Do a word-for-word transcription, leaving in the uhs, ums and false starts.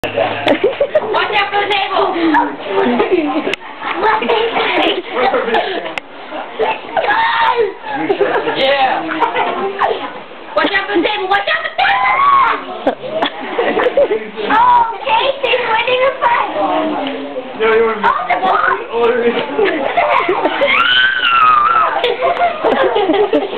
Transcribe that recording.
Watch out for the table! What they say? Yeah! Watch out for the table! Watch out for the table! Oh, Casey's winning a fight! No, you want to Oh, the ball!